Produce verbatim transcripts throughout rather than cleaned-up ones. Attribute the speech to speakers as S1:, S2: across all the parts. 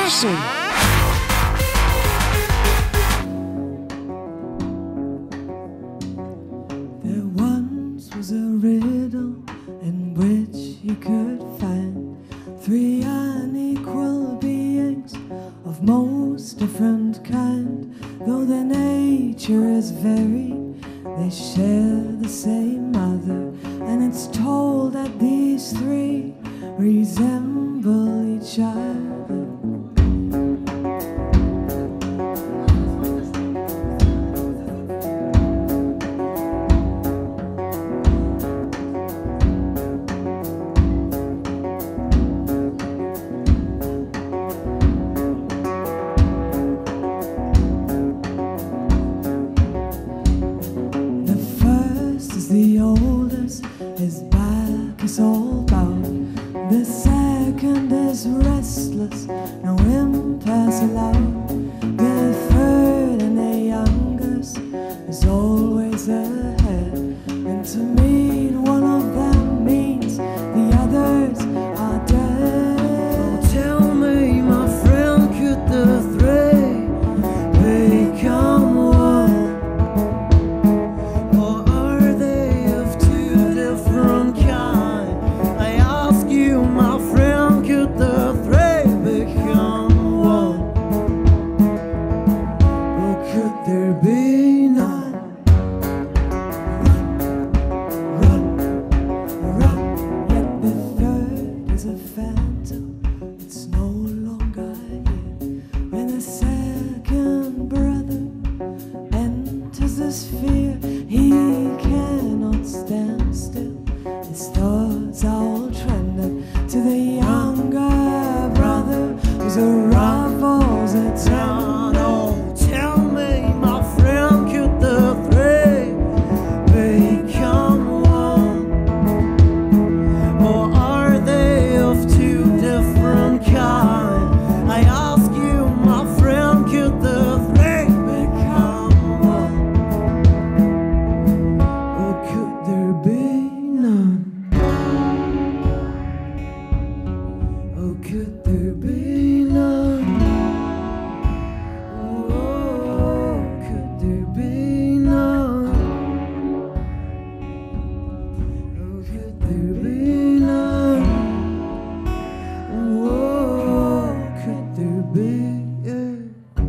S1: passion.
S2: There once was a riddle in which you could find three unequal beings of most different kind. Though their nature is varied, they share the same mother, and it's told that these three resemble each other. The oldest, his back is all bowed. The second is restless, no impasse allowed. The third and the youngest is always ahead. And to meet one of them means the others are dead.
S3: Oh, tell me, my friend, could the three become one?
S2: Fear, he cannot stand still. His thoughts are all trending to the younger brother whose arrival's a town.
S3: Oh, tell me, my friend, could the three become one? Or are they of two different kinds? I ask you, my friend, could the three become one? There be none? Oh, could there be none? Oh, could there be none? Oh, could there be none? Oh, could there be? Yeah.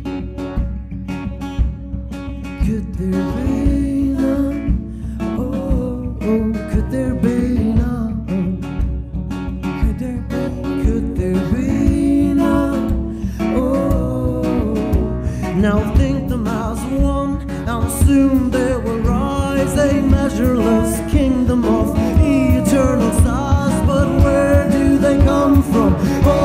S3: Could there be none? Oh, could there be none?
S2: Could there be?
S3: Could there be none? Oh, now think them as one, and soon there will rise a measureless kingdom of eternal stars. But where do they come from?